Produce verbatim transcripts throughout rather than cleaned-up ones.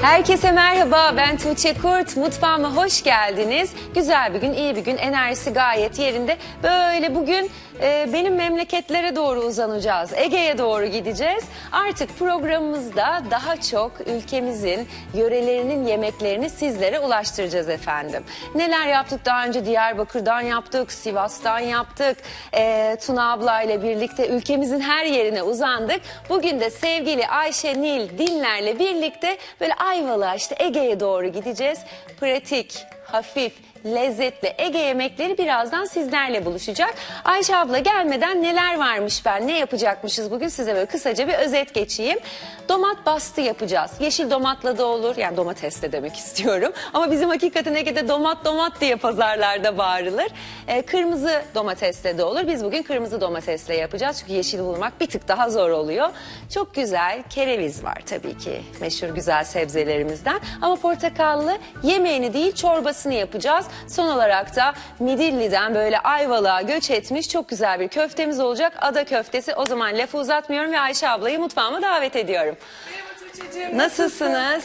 Herkese merhaba, ben Tuğçe Kurt. Mutfağıma hoş geldiniz. Güzel bir gün, iyi bir gün, enerjisi gayet yerinde. Böyle bugün e, benim memleketlere doğru uzanacağız. Ege'ye doğru gideceğiz. Artık programımızda daha çok ülkemizin, yörelerinin yemeklerini sizlere ulaştıracağız efendim. Neler yaptık daha önce? Diyarbakır'dan yaptık, Sivas'tan yaptık. E, Tuna abla ile birlikte ülkemizin her yerine uzandık. Bugün de sevgili Ayşe Nil Dinler'le birlikte böyle Ayvalık'a, işte Ege'ye doğru gideceğiz. Pratik, hafif, lezzetli Ege yemekleri birazdan sizlerle buluşacak. Ayşe abla gelmeden neler varmış, ben ne yapacakmışız bugün size böyle kısaca bir özet geçeyim. Domat bastı yapacağız. Yeşil domatla da olur, yani domatesle demek istiyorum. Ama bizim hakikaten Ege'de domat domat diye pazarlarda bağırılır. Ee, kırmızı domatesle de olur. Biz bugün kırmızı domatesle yapacağız. Çünkü yeşil bulmak bir tık daha zor oluyor. Çok güzel kereviz var tabii ki. Meşhur güzel sebzelerimizden. Ama portakallı yemeğini değil çorbasını yapacağız. Son olarak da Midilli'den böyle Ayvalık'a göç etmiş çok güzel bir köftemiz olacak. Ada köftesi. O zaman lafı uzatmıyorum ve Ayşe ablayı mutfağıma davet ediyorum. Merhaba Tuğçe'cim. Nasılsınız?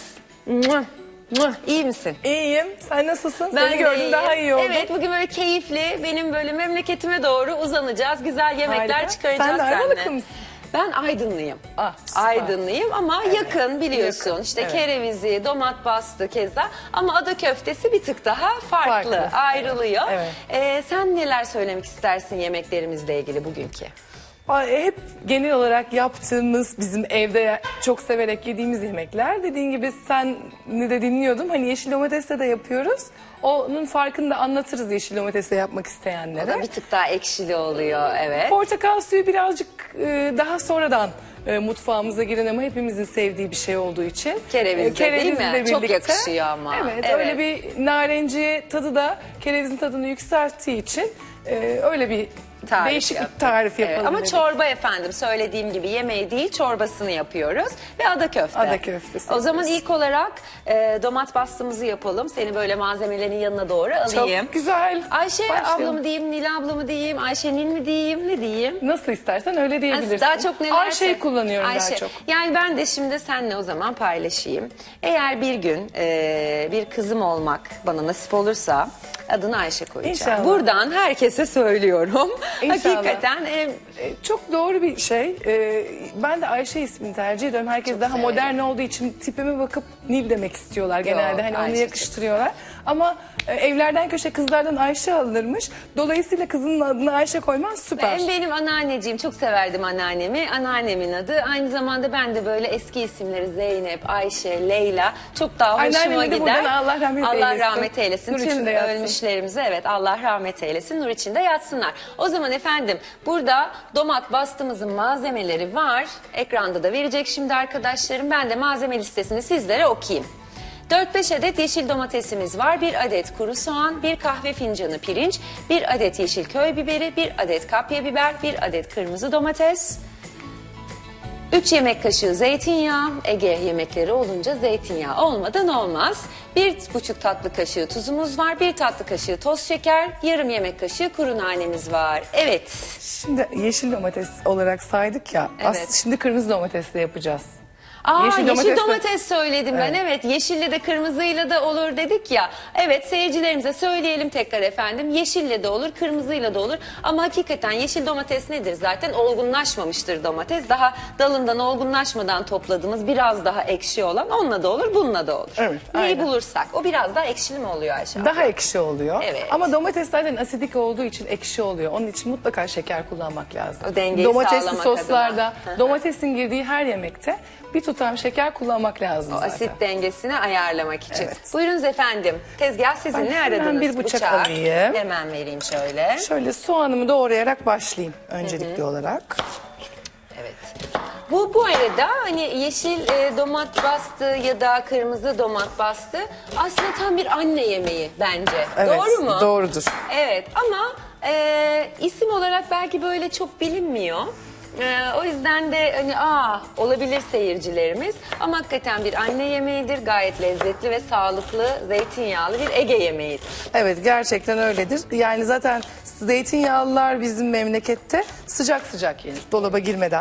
İyi misin? İyiyim. Sen nasılsın? Ben Seni gördüm, daha iyi oldum. Evet, bugün böyle keyifli, benim böyle memleketime doğru uzanacağız. Güzel yemekler Harika. çıkaracağız Sen de seninle. Ayvalıklı mısın? Ben Aydınlıyım. Ah, süper. Aydınlıyım ama Evet. yakın biliyorsun. Yakın, İşte evet. kerevizi, domat bastı keza. Ama ada köftesi bir tık daha farklı, Farklı. ayrılıyor. Evet. Ee, sen neler söylemek istersin yemeklerimizle ilgili bugünkü? Ay, hep genel olarak yaptığımız, bizim evde çok severek yediğimiz yemekler. Dediğin gibi sen ne de dinliyordum. Hani yeşil domatesle de yapıyoruz. Onun farkını da anlatırız yeşil domatesle yapmak O isteyenlere. da bir tık daha ekşili oluyor, evet. Portakal suyu birazcık e, daha sonradan e, mutfağımıza giren ama hepimizin sevdiği bir şey olduğu için. Kerevizle E, değil mi? kerevizle Çok birlikte. yakışıyor ama. Evet, Evet. öyle bir narenci tadı da kerevizin tadını yükselttiği için e, öyle bir Tarif değişik yaptık. bir tarif yapalım Evet, ama dedik. çorba efendim, söylediğim gibi yemeği değil çorbasını yapıyoruz ve ada köfte. Ada köftesi O zaman yapıyoruz. ilk olarak e, domat bastığımızı yapalım. Seni böyle malzemelerin yanına doğru alayım. Çok güzel. Ayşe Başlayalım. abla mı diyeyim, Nil abla mı diyeyim, Ayşe Nil mi diyeyim, ne diyeyim? Nasıl istersen öyle diyebilirsin. Daha çok neler? Ayşe'yi kullanıyorum Ayşe. daha çok. Yani ben de şimdi seninle o zaman paylaşayım. Eğer bir gün e, bir kızım olmak bana nasip olursa adını Ayşe koyacağım. İnşallah. Buradan herkese söylüyorum. İnşallah. Hakikaten e, E, Çok doğru bir şey. E, ben de Ayşe ismini tercih ediyorum. Herkes Çok daha severim. modern olduğu için tipime bakıp Nil demek istiyorlar genelde. Hani onu Ayşe yakıştırıyorlar. Ama e, evlerden köşe kızlardan Ayşe alınırmış. Dolayısıyla kızının adını Ayşe koyman süper. Ben, benim anneanneciğim, çok severdim anneannemi. Anneannemin adı. Aynı zamanda ben de böyle eski isimleri Zeynep, Ayşe, Leyla çok daha hoşuma Anneanneme de gider. buradan Allah rahmet Allah eylesin. rahmet eylesin. Nur Tüm içinde yatsın. ölmüşlerimize evet Allah rahmet eylesin. Nur içinde yatsınlar. O zaman efendim burada domat bastığımızın malzemeleri var. Ekranda da verecek şimdi arkadaşlarım. Ben de malzeme listesini sizlere okuyayım. dört beş adet yeşil domatesimiz var, bir adet kuru soğan, bir kahve fincanı pirinç, bir adet yeşil köy biberi, bir adet kapya biber, bir adet kırmızı domates, üç yemek kaşığı zeytinyağı. Ege yemekleri olunca zeytinyağı olmadan olmaz. bir buçuk tatlı kaşığı tuzumuz var, bir tatlı kaşığı toz şeker, yarım yemek kaşığı kuru nanemiz var. Evet. Şimdi yeşil domates olarak saydık ya. Evet. Aslında şimdi kırmızı domatesle yapacağız. Aa, yeşil, Yeşil domates, domatesle- söyledim ben, evet. Yeşille de kırmızıyla da olur dedik ya. Evet, seyircilerimize söyleyelim tekrar efendim. Yeşille de olur, kırmızıyla da olur. Ama hakikaten yeşil domates nedir zaten? Olgunlaşmamıştır domates. Daha dalından olgunlaşmadan topladığımız biraz daha ekşi olan onunla da olur, bununla da olur. Evet, Neyi aynen. bulursak. O biraz daha ekşili mi oluyor Ayşe? Daha ekşi oluyor. Evet. Ama domates zaten asidik olduğu için ekşi oluyor. Onun için mutlaka şeker kullanmak lazım. O dengeyi Domatesli sağlamak soslarda, adına. domatesin girdiği her yemekte bir tutam şeker kullanmak lazım O zaten. asit dengesini ayarlamak için. Evet. Buyurunuz efendim. Tezgah sizin, Ben ne hemen aradınız? bir bıçak alayım. Hemen vereyim şöyle. Şöyle soğanımı doğrayarak başlayayım öncelikli olarak. Evet. Bu bu arada hani yeşil e, domat bastı ya da kırmızı domat bastı aslında tam bir anne yemeği bence. Evet, Doğru mu? doğrudur. Evet ama e, isim olarak belki böyle çok bilinmiyor. E, o yüzden de hani aa olabilir seyircilerimiz ama hakikaten bir anne yemeğidir. Gayet lezzetli ve sağlıklı, zeytinyağlı bir Ege yemeğidir. Evet, gerçekten öyledir. Yani zaten zeytinyağlılar bizim memlekette sıcak sıcak yenir, dolaba girmeden. Oh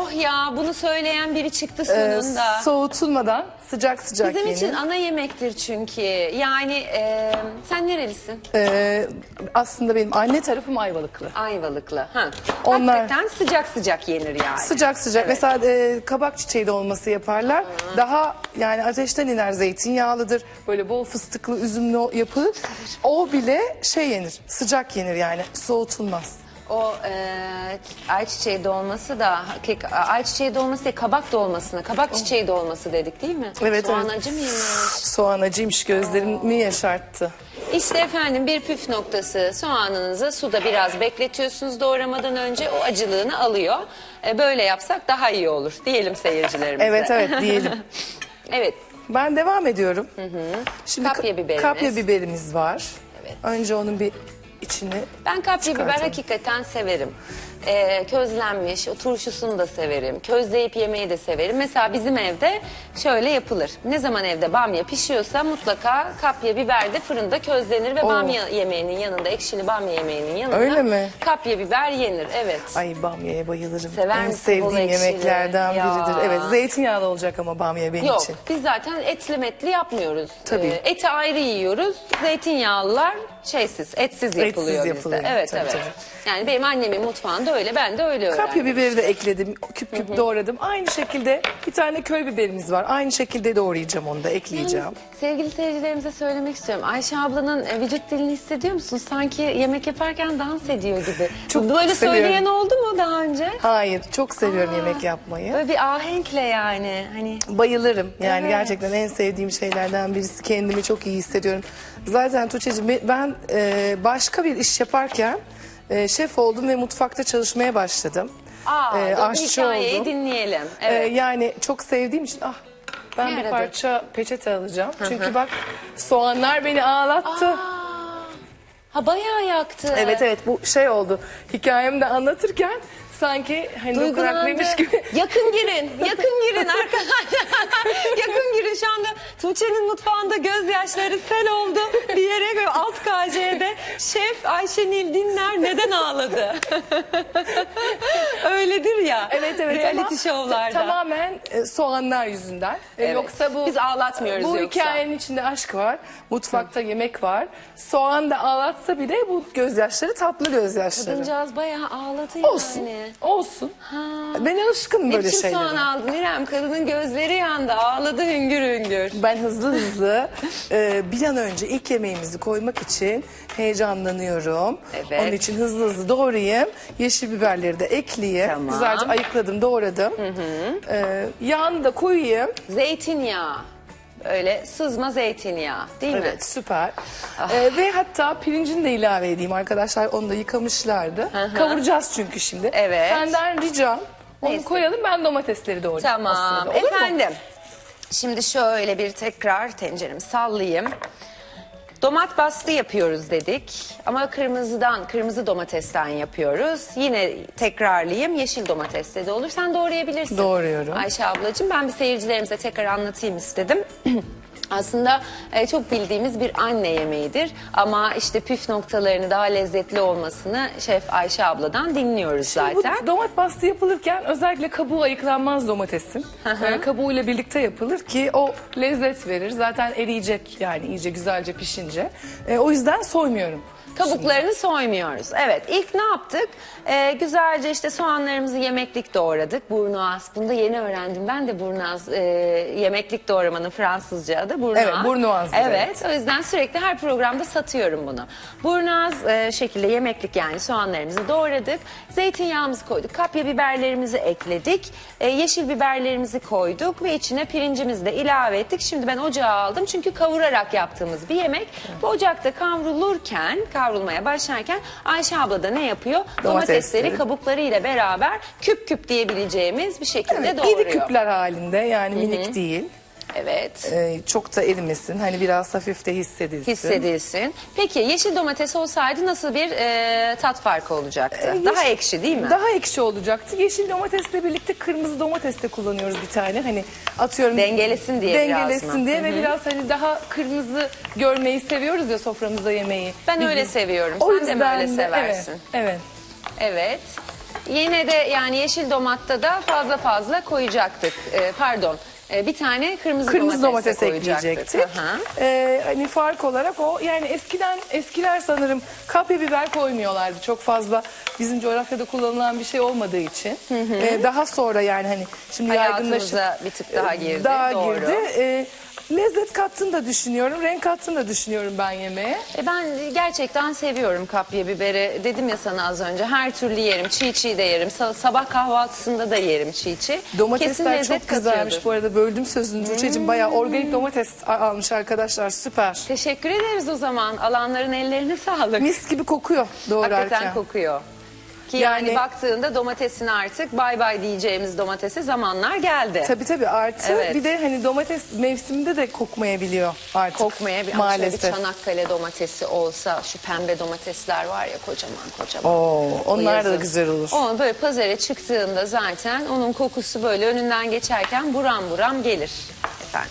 Oh ya, bunu söyleyen biri çıktı Ee, sonunda. soğutulmadan sıcak sıcak Bizim yenir. için ana yemektir çünkü. Yani e, sen nerelisin? Ee, aslında benim anne tarafım Ayvalıklı. Ayvalıklı. Ha. Onlar- Hakikaten sıcak sıcak yenir yani. Sıcak sıcak. Evet. Mesela e, kabak çiçeği dolması yaparlar. Daha yani ateşten iner, zeytinyağlıdır. Böyle bol fıstıklı, üzümlü o- yapılır. O bile şey yenir, sıcak yenir yani, soğutulmaz. O e, ayçiçeği dolması da kek, ayçiçeği dolması değil, kabak dolmasına, kabak çiçeği dolması dedik değil mi? Evet, Soğan evet. acı mıymış? Soğan acıymış, gözlerimi yaşarttı. İşte efendim bir püf noktası, soğanınızı suda biraz bekletiyorsunuz doğramadan önce, o acılığını alıyor. E, böyle yapsak daha iyi olur diyelim seyircilerimize. Evet evet diyelim. Evet. Ben devam ediyorum. Şimdi Kapya ka- biberimiz. Kapya biberimiz var. Evet. Önce onun bir içini Ben kapya biber çıkartalım. hakikaten severim. Ee, közlenmiş, o turşusunu da severim. Közleyip yemeyi de severim. Mesela bizim evde şöyle yapılır. Ne zaman evde bamya pişiyorsa mutlaka kapya biber de fırında közlenir ve Oo. bamya yemeğinin yanında, ekşili bamya yemeğinin yanında Öyle mi? kapya biber yenir. Evet. Ay, bamyaya bayılırım. Sever en misin bol sevdiğim ekşili? yemeklerden Ya. biridir. Evet, zeytinyağlı olacak ama bamya benim Yok, için. biz zaten etli metli yapmıyoruz. Tabii. Ee, eti ayrı yiyoruz. Zeytinyağlılar şeysiz, etsiz yapılıyor yapılıyor. bizde. Evet, Tabii, evet. tabii. Yani benim annemin mutfağında öyle, ben de öyle öğrendim. Kapya biberi de ekledim. Küp küp doğradım. Aynı şekilde bir tane köy biberimiz var. Aynı şekilde doğrayacağım, onu da ekleyeceğim. Sevgili seyircilerimize söylemek istiyorum. Ayşe ablanın e, vücut dilini hissediyor musun? Sanki yemek yaparken dans ediyor gibi. Çok Böyle seviyorum. söyleyen oldu mu daha önce? Hayır, çok seviyorum Aa, yemek yapmayı. Böyle bir ahenkle yani. Hani Bayılırım. Yani Evet. gerçekten en sevdiğim şeylerden birisi. Kendimi çok iyi hissediyorum. Zaten Tuğçe'cim ben e, başka bir iş yaparken e, şef oldum ve mutfakta çalışmaya başladım. aa, E, dur, aşçı hikayeyi oldum. dinleyelim. E, Evet. yani çok sevdiğim için ah ben bir Nerede? parça peçete alacağım. Çünkü bak soğanlar beni ağlattı. Aa, ha bayağı yaktı. Evet evet, bu şey oldu. Hikayemde anlatırken sanki hani dokunaklıymış gibi. Yakın girin, yakın girin arkadaşlar. Yakın girin, şu anda Tuğçe'nin mutfağında gözyaşları sel oldu diyerek ve alt K C'de şef Ayşenil Dinler neden ağladı? Öyledir ya. Evet evet, reality ama şovlarda. ta- tamamen e, soğanlar yüzünden. E, Evet. Yoksa bu Biz ağlatmıyoruz Bu yoksa. hikayenin içinde aşk var. Mutfakta yemek var. Soğan da ağlatsa bile bu gözyaşları tatlı gözyaşları. Kadıncağız bayağı ağladı yani. Olsun. Olsun. Ben alışkınım Ne böyle biçim şeylere. soğan aldın İrem? Kadının gözleri yandı, ağladı hüngür hüngür. Ben hızlı hızlı e, bir an önce ilk yemeğimizi koymak için heyecanlanıyorum. Evet. Onun için hızlı hızlı doğrayayım. Yeşil biberleri de ekleyeyim. Tamam. Güzelce ayıkladım, doğradım. E, yağını da koyayım. Zeytinyağı. Öyle sızma zeytinyağı değil mi? Evet, süper. E, ve hatta pirincini de ilave edeyim arkadaşlar. Onu da yıkamışlardı. Kavuracağız çünkü şimdi. Evet. Senden ricam onu Neyse. koyalım, ben domatesleri doğrayayım. o Tamam sırada. Olur mu? efendim. Şimdi şöyle bir tekrar tenceremi sallayayım. Domat bastı yapıyoruz dedik ama kırmızıdan, kırmızı domatesten yapıyoruz. Yine tekrarlayayım, yeşil domatesle de olur. Sen doğrayabilirsin. Doğruyorum. Ayşe ablacığım, ben bir seyircilerimize tekrar anlatayım istedim. Aslında e, çok bildiğimiz bir anne yemeğidir ama işte püf noktalarını, daha lezzetli olmasını Şef Ayşe abladan dinliyoruz Şimdi zaten. bu domat bastı yapılırken özellikle kabuğu ayıklanmaz domatesin. Ee, kabuğuyla birlikte yapılır ki o lezzet verir. Zaten eriyecek yani iyice güzelce pişince. Ee, o yüzden soymuyorum. Kabuklarını soymuyoruz. Evet, ilk ne yaptık? Ee, güzelce işte soğanlarımızı yemeklik doğradık. Burnuaz. Bunu da yeni öğrendim. Ben de burnuaz e, yemeklik doğramanın Fransızca adı burnuaz. Evet, burnuazdır, Evet, evet. o yüzden sürekli her programda satıyorum bunu. Burnuaz e, şekilde yemeklik, yani soğanlarımızı doğradık. Zeytinyağımızı koyduk. Kapya biberlerimizi ekledik. E, yeşil biberlerimizi koyduk ve içine pirincimizi de ilave ettik. Şimdi ben ocağa aldım çünkü kavurarak yaptığımız bir yemek. Bu ocakta kavrulurken, kavrulmaya başlarken Ayşe abla da ne yapıyor? Domatesleri. Domatesleri kabuklarıyla beraber küp küp diyebileceğimiz bir şekilde Evet, doğruyor. iri küpler halinde, yani minik değil. Evet. Ee, çok da erimesin. Hani biraz hafif de hissedilsin. Hissedilsin. Peki yeşil domates olsaydı nasıl bir e, tat farkı olacaktı? Ee, Daha yeşil- ekşi değil mi? Daha ekşi olacaktı. Yeşil domatesle birlikte kırmızı domates de kullanıyoruz bir tane. Hani atıyorum. Dengelesin diye biraz Dengelesin mı? diye ve biraz hani daha kırmızı görmeyi seviyoruz ya soframızda yemeği. Ben Bizim- öyle seviyorum. O Sen de mi yüzden öyle de- seversin? Evet. Evet. Evet. Yine de yani yeşil domatta da fazla fazla koyacaktık. Ee, pardon. Ee, bir tane kırmızı, Kırmızı domates, domates de koyacaktık. ekleyecektik. Aha. Ee, hani fark olarak o, yani eskiden eskiler sanırım kapya biber koymuyorlardı çok fazla, bizim coğrafyada kullanılan bir şey olmadığı için. Ee, daha sonra yani hani şimdi yaygınlaşıp Hayatımıza bir tık daha girdi. daha Doğru. girdi. Ee, lezzet kattığını da düşünüyorum, renk kattığını da düşünüyorum ben yemeğe. E ben gerçekten seviyorum kapya biberi. Dedim ya sana az önce, her türlü yerim. Çiğ çiğ de yerim. Sa- Sabah kahvaltısında da yerim çiğ çiğ. Kesin Domatesler lezzet çok güzelmiş katıyordur. bu arada, böldüm sözünü Tuğçe'cim, bayağı organik domates a- almış arkadaşlar, süper. Teşekkür ederiz o zaman. Alanların ellerine sağlık. Mis gibi kokuyor doğrarken. Hakikaten kokuyor. Ki yani, Yani- baktığında domatesin artık bay bay diyeceğimiz domatese zamanlar geldi. Tabii tabii, artı Evet. bir de hani domates mevsiminde de kokmayabiliyor artık. Kokmaya bir maalesef. bir Çanakkale domatesi olsa, şu pembe domatesler var ya, kocaman kocaman. Oo, onlar da yazın. güzel olur. O böyle pazara çıktığında zaten onun kokusu böyle önünden geçerken buram buram gelir efendim.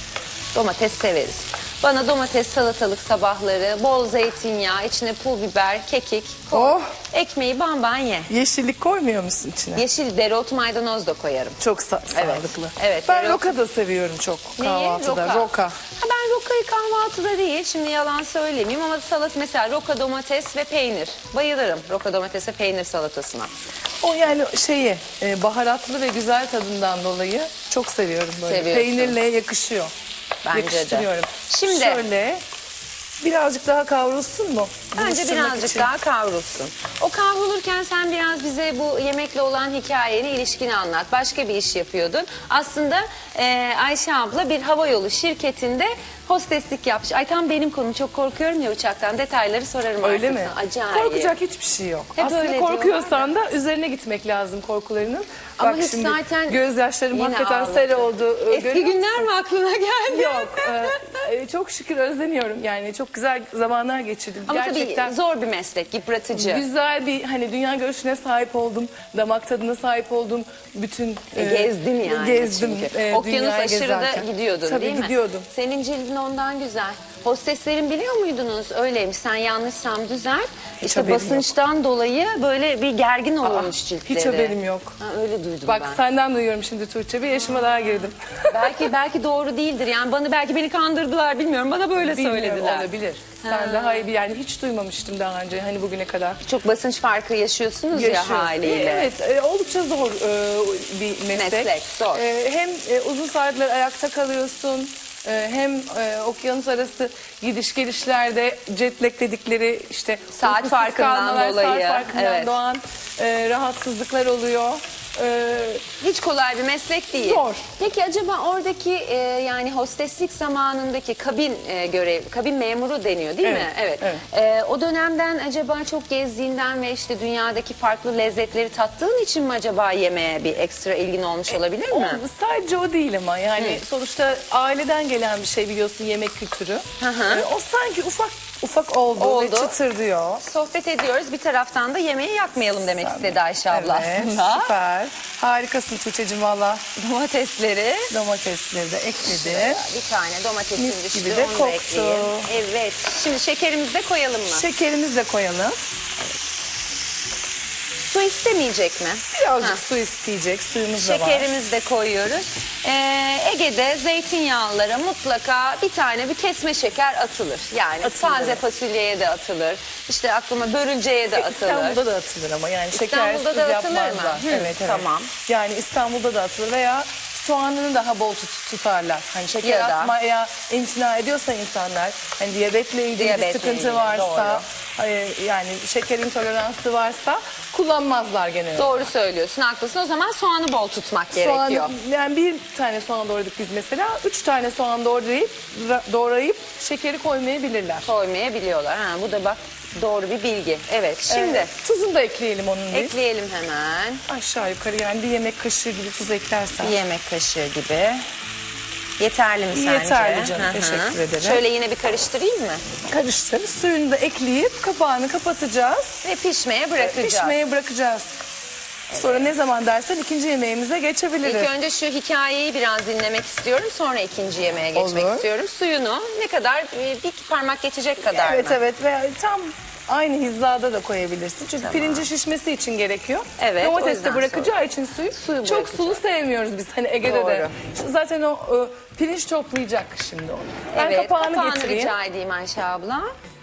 Domates severiz. Bana domates salatalık sabahları, bol zeytinyağı, içine pul biber, kekik, koy. Oh. Ekmeği bamban ye. Yeşillik koymuyor musun içine? Yeşil dereotu maydanoz da koyarım. Çok sa- Evet. sağlıklı. Evet, Ben dereotu- roka da seviyorum çok Neyi? kahvaltıda. Roka. Roka. Ha, ben rokayı kahvaltıda değil, şimdi yalan söylemeyeyim ama salat mesela roka domates ve peynir. Bayılırım roka domates ve peynir salatasına. O yani şeyi e, baharatlı ve güzel tadından dolayı çok seviyorum böyle. Seviyorsun. Peynirle yakışıyor. Bence de. Yakıştırıyorum. Şimdi- Şöyle birazcık daha kavrulsun mu? Bence Buluşturmak birazcık için. daha kavrulsun. O kavrulurken sen biraz bize bu yemekle olan hikayeni, ilişkini anlat. Başka bir iş yapıyordun. Aslında e, Ayşe abla bir havayolu şirketinde hosteslik yapmış. Ay tam benim konum, çok korkuyorum ya uçaktan. Detayları sorarım Öyle artık mi? sana. Acayip. Korkacak hiçbir şey yok. Hep Aslında öyle korkuyorsan da üzerine gitmek lazım korkularının. Ama Bak hiç şimdi zaten gözyaşlarım yine hakikaten ağladı. sel oldu. Ee, Eski görüyor günler mi aklına geldi? Yok. e, e, çok şükür özleniyorum. Yani çok güzel zamanlar geçirdim. Ama Gerçekten tabii zor bir meslek, yıpratıcı. güzel bir hani dünya görüşüne sahip oldum. Damak tadına sahip oldum. Bütün E, gezdin yani. Gezdim. çünkü. e, Okyanus dünyayı aşırıda gezerken. gidiyordun Tabii değil mi? gidiyordum. Senin cildin ondan güzel. Hosteslerin biliyor muydunuz? Öyleymiş. Sen yanlışsam düzelt. İşte haberim basınçtan dolayı böyle bir gergin oluyormuş ciltleri. hiç haberim yok. Ha, öyle duydum Bak ben. senden duyuyorum şimdi Tuğçe. Bir yaşıma daha girdim. Belki belki doğru değildir. Yani bana belki beni kandırdılar, bilmiyorum. Bana böyle Bilmiyorum, söylediler. olabilir. Ha. Sen daha iyi bir, yani hiç duymamıştım daha önce hani bugüne kadar. Çok basınç farkı yaşıyorsunuz Yaşıyoruz. ya haliyle. Evet, e, oldukça zor e, bir meslek. Meslek, zor. E, hem e, uzun saatler ayakta kalıyorsun, e, hem e, okyanus arası gidiş gelişlerde jet lag dedikleri işte Saat uykusuz farkından kalmalar, dolayı, saat farkından evet. doğan e, rahatsızlıklar oluyor. E, Hiç kolay bir meslek değil. Zor. Peki acaba oradaki e, yani hosteslik zamanındaki kabin e, görev, kabin memuru deniyor değil mi? Evet, evet. E, o dönemden acaba çok gezdiğinden ve işte dünyadaki farklı lezzetleri tattığın için mi acaba yemeğe bir ekstra ilgin olmuş olabilir o, mi? sadece o değil ama yani sonuçta aileden gelen bir şey, biliyorsun, yemek kültürü. hı. E, o sanki ufak ufak oldu, Oldu. ve çıtır diyor. Sohbet ediyoruz. Bir taraftan da yemeği yakmayalım demek istedi Ayşe abla Evet, aslında. süper. Harikasın Tuğçe'cim valla. Domatesleri. Domatesleri de ekledim. Bir tane domatesin Mis düştü. gibi de Onu da koktu. ekleyeyim. Evet. Şimdi şekerimizi de koyalım mı? Şekerimizi de koyalım. Su istemeyecek mi? Birazcık Ha. su isteyecek. Suyumuz da var. Şekerimizi de koyuyoruz. Ee, Ege'de zeytinyağlılara mutlaka bir tane bir kesme şeker atılır. Yani Atılır, taze evet. fasulyeye de atılır. İşte aklıma börülceye de atılır. İstanbul'da da atılır ama yani şeker İstanbul'da tuz da atılır mı? yapmazlar. Hı, Evet, evet. tamam. Yani İstanbul'da da atılır veya soğanını daha bol tut, tutarlar. Hani şeker Ya da- atmaya imtina ediyorsa insanlar, hani diyabetle ilgili Diyabetle bir sıkıntı ilgili, varsa, hayır, yani şeker intoleransı varsa kullanmazlar genelde. Doğru söylüyorsun, haklısın. O zaman soğanı bol tutmak Soğan, gerekiyor. yani bir tane soğan doğradık biz mesela. Üç tane soğan doğrayıp, ra- doğrayıp şekeri koymayabilirler. Koymayabiliyorlar. Ha, bu da bak doğru bir bilgi. Evet, şimdi Evet, tuzunu da ekleyelim onun biz. ekleyelim hemen. Aşağı yukarı yani bir yemek kaşığı gibi tuz eklersen. Bir yemek kaşığı gibi. Yeterli mi sence? Yeterli canım, Hı hı. teşekkür ederim. Şöyle yine bir karıştırayım mı? Karıştır. Suyunu da ekleyip kapağını kapatacağız. Ve pişmeye bırakacağız. Pişmeye bırakacağız. Sonra ne zaman dersen ikinci yemeğimize geçebiliriz. İlk önce şu hikayeyi biraz dinlemek istiyorum. Sonra ikinci yemeğe geçmek Olur. istiyorum. Suyunu ne kadar? Bir parmak geçecek kadar Evet mı? evet, veya tam aynı hizada da koyabilirsin. Çünkü Tamam. pirinci şişmesi için gerekiyor. Evet, o Domates yüzden de bırakacağı için suyu, Suyu çok bırakacak. sulu sevmiyoruz biz hani Ege'de de. Doğru. Zaten o e, pirinç toplayacak şimdi onu. Ben Evet, kapağını, kapağını getireyim. rica edeyim Ayşe abla.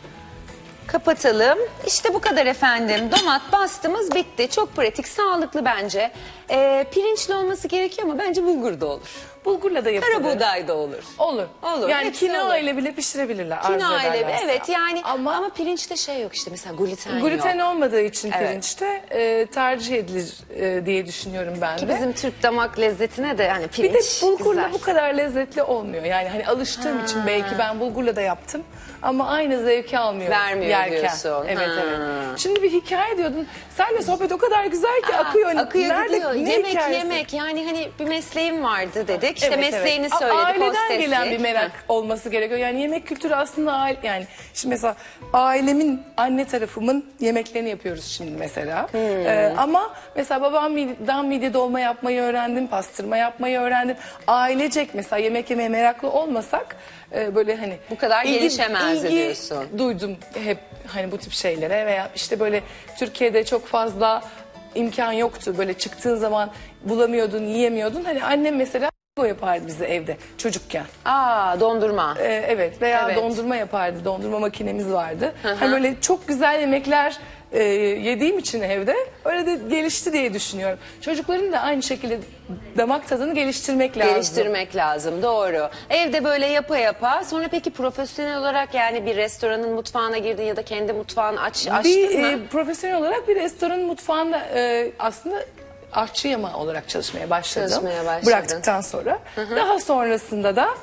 Kapatalım. İşte bu kadar efendim. Domat bastığımız bitti. Çok pratik, sağlıklı bence. Ee, pirinçli olması gerekiyor ama bence bulgur da olur. Bulgurla da yapılır. Kara buğday da olur. Olur. Olur, Yani hepsi kinoa olur. ile bile pişirebilirler. arzu Kinoa ile ederlerse. evet yani ama, Ama, pirinçte şey yok işte mesela gluten, gluten yok. olmadığı için Evet. pirinçte e, tercih edilir e, diye düşünüyorum ben Ki de. bizim Türk damak lezzetine de yani Bir pirinç de bulgurla güzel. bu kadar lezzetli olmuyor. Yani hani alıştığım için belki ben bulgurla da yaptım ama aynı zevki almıyor Vermiyor yerken. diyorsun. Evet Ha. evet. Şimdi bir hikaye diyordun. Senle sohbet o kadar güzel ki Aa, akıyor. akıyor Nerede, gidiyor. ne Yemek hikayesi? yemek yani hani bir mesleğim vardı dedik. İşte Evet, mesleğini evet. A- söyledik. Aileden hosteslik. gelen bir merak Heh. olması gerekiyor. Yani yemek kültürü aslında aile, yani şimdi mesela ailemin, anne tarafımın yemeklerini yapıyoruz şimdi mesela. Hmm. Ee, ama mesela babamdan midye dolma yapmayı öğrendim, pastırma yapmayı öğrendim. Ailecek mesela yemek yemeye meraklı olmasak e, böyle hani Bu kadar gelişemezdi ilgi diyorsun. duydum hep hani bu tip şeylere veya işte böyle Türkiye'de çok fazla imkan yoktu. Böyle çıktığın zaman bulamıyordun, yiyemiyordun. Hani annem mesela o yapardı bize evde çocukken. Aa dondurma. Ee, evet veya Evet. dondurma yapardı. Dondurma makinemiz vardı. Hani böyle çok güzel yemekler e, yediğim için evde öyle de gelişti diye düşünüyorum. Çocukların da aynı şekilde damak tadını geliştirmek lazım. Geliştirmek lazım doğru. Evde böyle yapa yapa sonra peki profesyonel olarak yani bir restoranın mutfağına girdin ya da kendi mutfağını aç, açtın Bir mı? e, profesyonel olarak bir restoranın mutfağında e, aslında aşçı yama olarak çalışmaya başladım. Çalışmaya başladın. Bıraktıktan sonra. Daha sonrasında da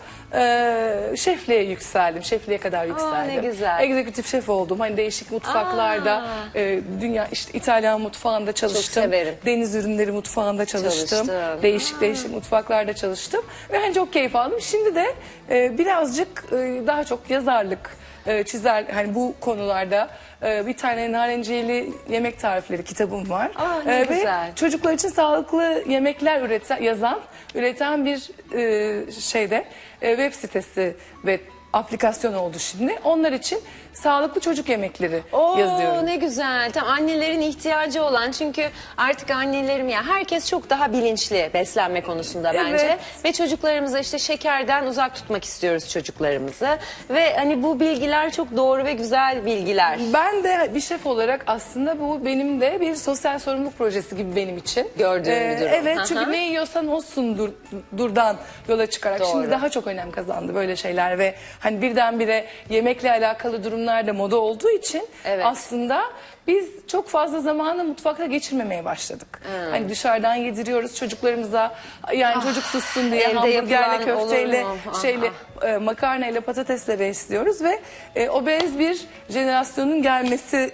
e, şefliğe yükseldim. Şefliğe kadar yükseldim. ne güzel. Egzekutif şef oldum. Hani değişik mutfaklarda Aa. e, dünya işte İtalyan mutfağında çalıştım. severim. Deniz ürünleri mutfağında çalıştım. Çalıştın. Değişik değişik mutfaklarda çalıştım ve hani çok keyif aldım. Şimdi de e, birazcık e, daha çok yazarlık e, çizer hani bu konularda e, bir tane narenciyeli yemek tarifleri kitabım var. Aa, ne E, güzel. Ve çocuklar için sağlıklı yemekler üreten, yazan, üreten bir e, şeyde e, web sitesi ve aplikasyon oldu şimdi. Onlar için sağlıklı çocuk yemekleri Oo, yazıyorum. ne güzel. Tam annelerin ihtiyacı olan çünkü artık annelerim ya herkes çok daha bilinçli beslenme konusunda bence. Evet. Ve çocuklarımıza işte şekerden uzak tutmak istiyoruz çocuklarımızı. Ve hani bu bilgiler çok doğru ve güzel bilgiler. Ben de bir şef olarak aslında bu benim de bir sosyal sorumluluk projesi gibi benim için. Gördüğüm bir durum. Evet Hı hı. çünkü ne yiyorsan olsun dur, durdan yola çıkarak Doğru. şimdi daha çok önem kazandı böyle şeyler ve hani birdenbire yemekle alakalı durumlar da moda olduğu için Evet. aslında biz çok fazla zamanı mutfakta geçirmemeye başladık. Hani dışarıdan yediriyoruz çocuklarımıza yani çocuk sussun diye evde hamburgerle, yapılan olur köfteyle, mu? Ah, şeyle e, makarnayla, patatesle besliyoruz ve e, obez bir jenerasyonun gelmesi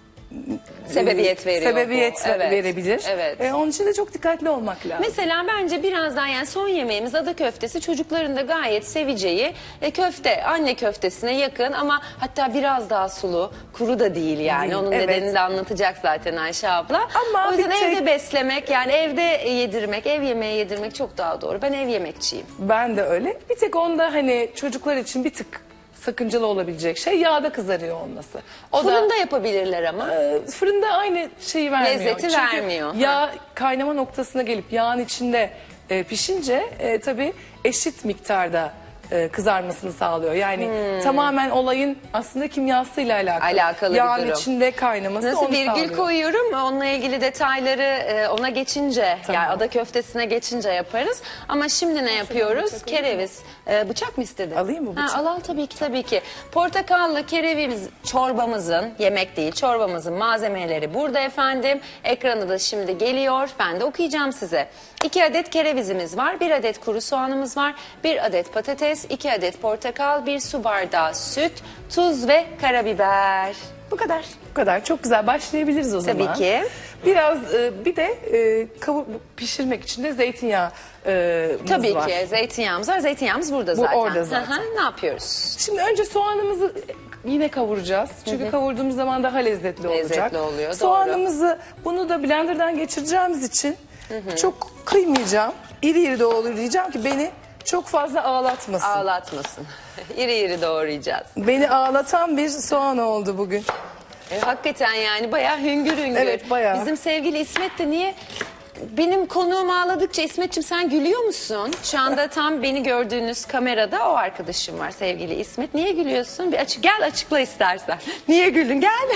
Sebebiyet veriyor sebebiyet bu. Evet. verebilir. Evet. E, onun için de çok dikkatli olmak lazım. Mesela bence birazdan yani son yemeğimiz ada köftesi çocukların da gayet seveceği e, köfte anne köftesine yakın ama hatta biraz daha sulu kuru da değil yani Değil, onun evet. nedenini de anlatacak zaten Ayşe abla. Ama o yüzden bir tek- evde beslemek yani evde yedirmek ev yemeği yedirmek çok daha doğru. Ben ev yemekçiyim. Ben de öyle. Bir tek onda hani çocuklar için bir tık sakıncalı olabilecek şey yağda kızarıyor olması. O Fırında da yapabilirler ama. e, fırında aynı şeyi vermiyor. Lezzeti Çünkü vermiyor. yağ kaynama noktasına gelip yağın içinde e, pişince e, tabii eşit miktarda e, kızarmasını sağlıyor. Yani tamamen olayın aslında kimyasıyla alakalı. Hmm. Alakalı bir Yağın durum. içinde kaynaması Nasıl onu virgül sağlıyor. koyuyorum onunla ilgili detayları e, ona geçince Tamam. yani ada köftesine geçince yaparız. Ama şimdi ne yapıyoruz? Kereviz. E, bıçak mı istedin? Alayım mı bıçak? Ha, al al tabii ki tabii ki. Portakallı kereviz çorbamızın yemek değil çorbamızın malzemeleri burada efendim. Ekranı da şimdi geliyor. Ben de okuyacağım size. iki adet kerevizimiz var. bir adet kuru soğanımız var. bir adet patates. iki adet portakal. bir su bardağı süt. Tuz ve karabiber. Bu kadar. Bu kadar. Çok güzel. Başlayabiliriz o Tabii zaman. ki. Biraz e, bir de e, kavur, pişirmek için de zeytinyağı e, Tabii var. ki zeytinyağımız var. Zeytinyağımız burada Bu zaten. orada zaten. Hı hı, ne yapıyoruz? Şimdi önce soğanımızı yine kavuracağız. Çünkü kavurduğumuz zaman daha lezzetli, Lezzetli olacak. oluyor, doğru. Soğanımızı bunu da blenderdan geçireceğimiz için çok kıymayacağım. İri iri doğrayacağım ki beni çok fazla ağlatmasın. Ağlatmasın. iri iri doğrayacağız. Beni ağlatan bir soğan oldu bugün. E, hakikaten yani bayağı hüngür hüngür. Evet, bayağı. Bizim sevgili İsmet de niye... Benim konuğumu ağladıkça İsmet'ciğim sen gülüyor musun? Şu anda tam beni gördüğünüz kamerada o arkadaşım var sevgili İsmet. Niye gülüyorsun? Bir açık, gel açıkla istersen. Niye güldün? Gel.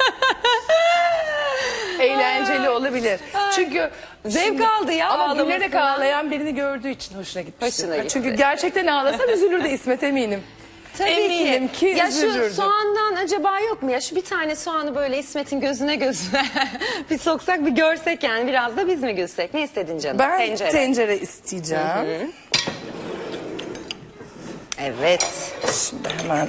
Eğlenceli olabilir. Çünkü Zevk aldı ya ama ağlamasından. gülerek ağlayan birini gördüğü için hoşuna gitti. Hoşuna gitti. Çünkü gerçekten ağlasam üzülürdü İsmet, eminim. Tabii Eminim ki ya üzülürdü. şu soğandan acaba yok mu ya? Şu bir tane soğanı böyle İsmet'in gözüne gözüne bir soksak bir görsek yani biraz da biz mi gülsek? Ne istedin canım? Ben Tencere. tencere, isteyeceğim. Evet. Şimdi hemen